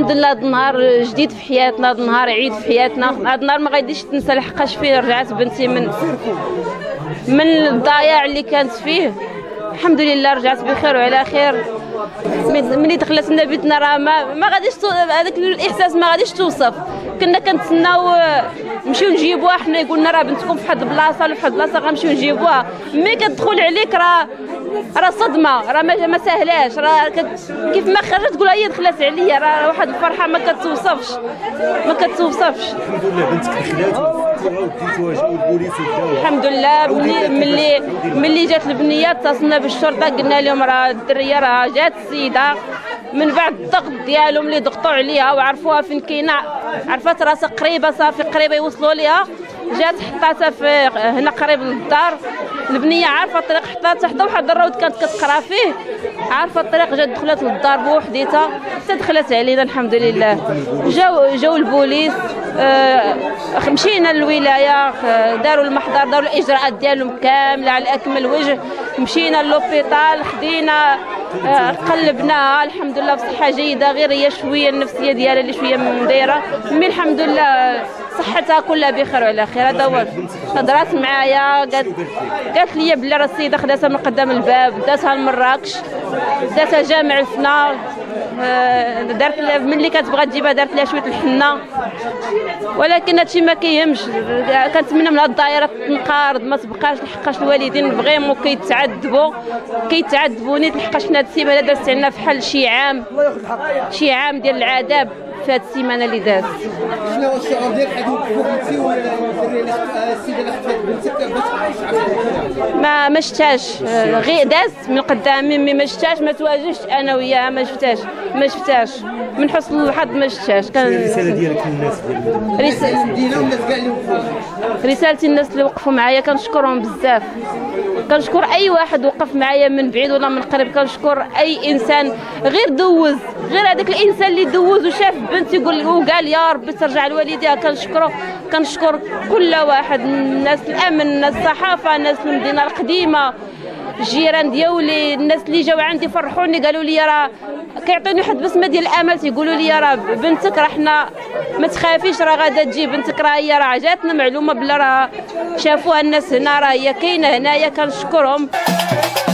الحمد لله هذا النهار جديد في حياتنا، هذا النهار عيد في حياتنا، هذا النهار ما غاديش تنسى لحقاش فيه رجعت بنتي من الضياع اللي كانت فيه. الحمد لله رجعت بخير وعلى خير. ملي دخلت لنا بيتنا راه ما غاديش هذاك الاحساس ما غاديش توصف. كنا كنتسناو نمشيو نجيبوها، حنا يقولنا راه بنتكم في واحد البلاصه ولا في واحد البلاصه غنمشيو نجيبوها. ملي كتدخل عليك راه صدمه، راه ما ساهلاش، راه كيف ما خرجت تقول هي دخلت عليا، راه واحد الفرحه ما كتوصفش. الحمد لله بنتك دخلات وديتوها جاو البوليس وداوها. الحمد لله. ملي جات البنيه اتصلنا بالشرطه، قلنا لهم راه الدريه راه جات السيده. من بعد الضغط ديالهم اللي ضغطوا عليها وعرفوها فين كاينه، عرفت راسها قريبه، صافي قريبه يوصلوا ليها، جات حطاتها في هنا قريب للدار. البنيه عارفه الطريق، حتى واحد الروض كانت كتقرا فيه، عارفه الطريق، جات دخلت للدار بوحديتها حتى دخلت علينا. الحمد لله جاو البوليس، مشينا للولايه، داروا المحضر، داروا الاجراءات ديالهم كامله على اكمل وجه. مشينا للوبيطال، خدينا قلبناها، الحمد لله بصحه جيده، غير هي شويه النفسيه ديالها اللي شويه مدايره، مي الحمد لله صحتها كلها بخير وعلى خير. هذا هو. هضرات معايا قالت لي بلي راه السيده خداتها من قدام الباب، داتها لمراكش، داتها جامع الفنا، دارت ملي كتبغى تجيبها دارت لها شويه الحنه، ولكن هادشي ما كيهمش. كنتمنى من هاد الدائره تنقرض، ما تبقاش، لحقاش الوالدين فريمون كيتعذبوا نيت، لحقاش حنا هاد السيمانه دازت عندنا فحال شي عام ديال العذاب في هاد السيمانه اللي دازت. شنو هو الشعور ديالك حيت وقفتي السيده اللي خطفت بنتك ما شفتهاش، غير دازت من قدامي، ما شفتهاش، ما تواجهتش انا وياها، ما شفتهاش من حسن الحظ ما شفتهاش. كان الرساله ديالك للناس رسالتي الناس اللي وقفوا معايا كنشكرهم بزاف، كنشكر اي واحد وقف معايا من بعيد ولا من قريب، كنشكر اي انسان غير دوز، غير هذاك الانسان اللي دوز وشاف بنتي يقول وقال يا ربي ترجع لوالديها، كنشكر كل واحد، الناس الامن، الناس الصحافه، الناس المدينه القديمه، الجيران ديالي، الناس اللي جاو عندي فرحوني، قالوا لي راه كيعطيوني واحد بسمه ديال الامل، تيقولوا لي راه بنتك، راه حنا ما تخافيش، راه غادا تجي بنتك، راه هي راه جاتنا معلومه بلا راه شافوها الناس هنا، راه هي كاينه هنايا. كنشكرهم.